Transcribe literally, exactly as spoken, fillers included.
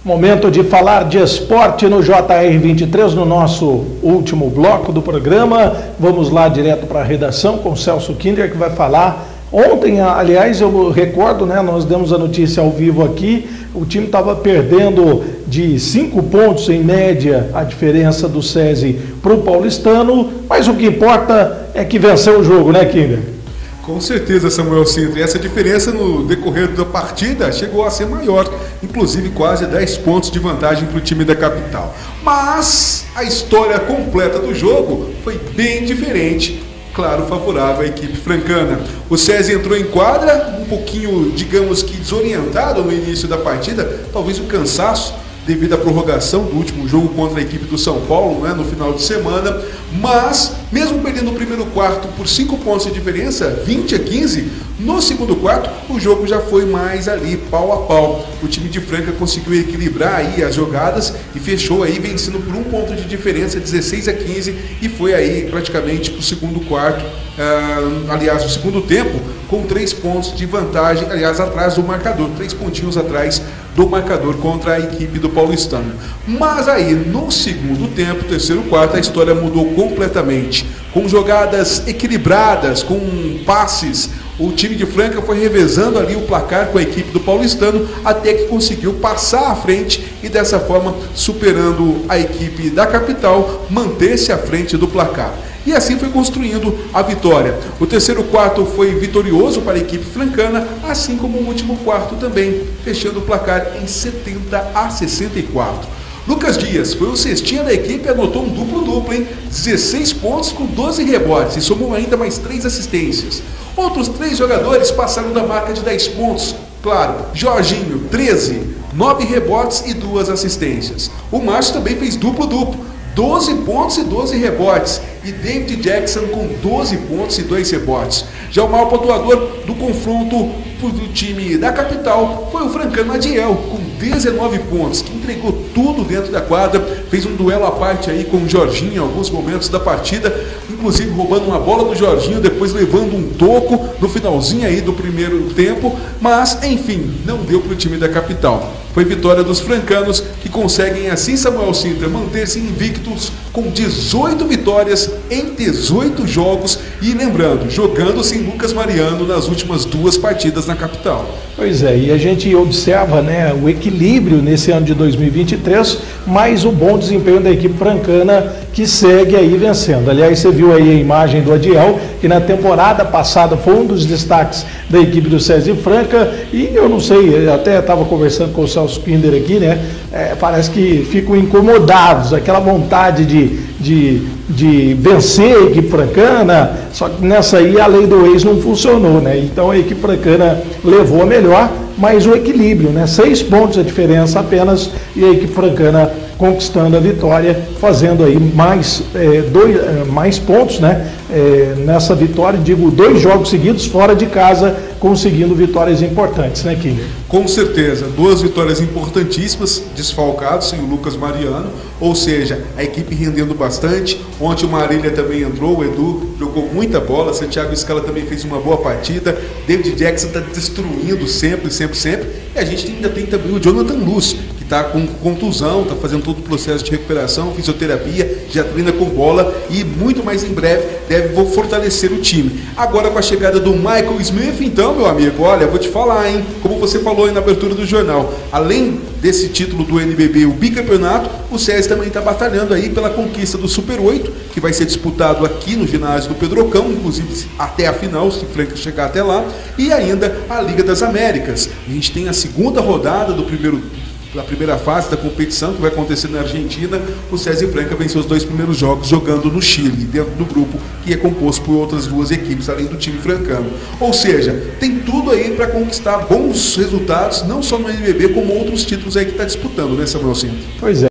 Momento de falar de esporte no J R vinte e três, no nosso último bloco do programa. Vamos lá direto para a redação com o Celso Kinder, que vai falar. Ontem, aliás, eu recordo, né, nós demos a notícia ao vivo aqui, o time estava perdendo de cinco pontos em média a diferença do SESI para o Paulistano, mas o que importa é que venceu o jogo, né, Kinder? Com certeza, Samuel Sintra. Essa diferença no decorrer da partida chegou a ser maior, inclusive quase dez pontos de vantagem para o time da capital. Mas a história completa do jogo foi bem diferente, claro, favorável à equipe francana. O SESI entrou em quadra, um pouquinho, digamos que desorientado no início da partida, talvez o cansaço devido à prorrogação do último jogo contra a equipe do São Paulo, né, no final de semana, mas mesmo perdendo o primeiro quarto por cinco pontos de diferença, vinte a quinze, no segundo quarto o jogo já foi mais ali, pau a pau. O time de Franca conseguiu equilibrar aí as jogadas e fechou aí vencendo por um ponto de diferença, dezesseis a quinze, e foi aí praticamente para o segundo quarto, uh, aliás, o segundo tempo, com três pontos de vantagem, aliás, atrás do marcador, três pontinhos atrás do marcador contra a equipe do Paulistano. Mas aí, no segundo tempo, terceiro quarto, a história mudou completamente. Com jogadas equilibradas, com passes, o time de Franca foi revezando ali o placar com a equipe do Paulistano, até que conseguiu passar à frente e dessa forma, superando a equipe da capital, manter-se à frente do placar. E assim foi construindo a vitória. O terceiro quarto foi vitorioso para a equipe francana, assim como o último quarto também, fechando o placar em setenta a sessenta e quatro. Lucas Dias foi o cestinha da equipe e anotou um duplo-duplo, hein? dezesseis pontos com doze rebotes e somou ainda mais três assistências. Outros três jogadores passaram da marca de dez pontos. Claro, Jorginho, treze, nove rebotes e duas assistências. O Márcio também fez duplo-duplo, doze pontos e doze rebotes. E David Jackson com doze pontos e dois rebotes. Já o maior pontuador do confronto do time da capital foi o francano Adiel, com dezenove pontos, que entregou tudo dentro da quadra, fez um duelo à parte aí com o Jorginho em alguns momentos da partida, inclusive roubando uma bola do Jorginho, depois levando um toco no finalzinho aí do primeiro tempo, mas enfim, não deu para o time da capital. Foi vitória dos francanos, que conseguem assim, Samuel Sintra, manter-se invictos com dezoito vitórias em dezoito jogos e, lembrando, jogando sem Lucas Mariano nas últimas duas partidas na capital. Pois é, e a gente observa, né, o equilíbrio nesse ano de dois mil e vinte e três, mais o bom desempenho da equipe francana, que segue aí vencendo. Aliás, você viu aí a imagem do Adiel, que na temporada passada foi um dos destaques da equipe do SESI Franca, e eu não sei, eu até estava conversando com o Celso Kinder aqui, né, é, parece que ficam incomodados, aquela vontade de, de, de vencer a equipe francana, só que nessa aí a lei do ex não funcionou, né, então a equipe francana levou a melhor, mas o equilíbrio, né, seis pontos a diferença apenas, e a equipe francana conquistando a vitória, fazendo aí mais, é, dois, é, mais pontos, né, é, nessa vitória, digo, dois jogos seguidos fora de casa, conseguindo vitórias importantes, né, Kinder? Com certeza, duas vitórias importantíssimas, desfalcados sem o Lucas Mariano, ou seja, a equipe rendendo bastante. Ontem o Marília também entrou, o Edu jogou muita bola, Santiago Scala também fez uma boa partida, David Jackson está destruindo sempre, sempre, sempre, e a gente ainda tem também o Jonathan Luz, que está com contusão, está fazendo todo o processo de recuperação, fisioterapia, já treina com bola e muito mais em breve deve fortalecer o time. Agora com a chegada do Michael Smith, então, meu amigo, olha, vou te falar, hein, como você falou aí na abertura do jornal, além desse título do N B B, o bicampeonato, o SESI também está batalhando aí pela conquista do Super oito, que vai ser disputado aqui no ginásio do Pedrocão, inclusive até a final, se Franca chegar até lá, e ainda a Liga das Américas. A gente tem a segunda rodada do primeiro da primeira fase da competição, que vai acontecer na Argentina. O SESI Franca venceu os dois primeiros jogos jogando no Chile, dentro do grupo que é composto por outras duas equipes, além do time francano. Ou seja, tem tudo aí para conquistar bons resultados, não só no N B B, como outros títulos aí que está disputando, né, Samuel Sintra? Pois é.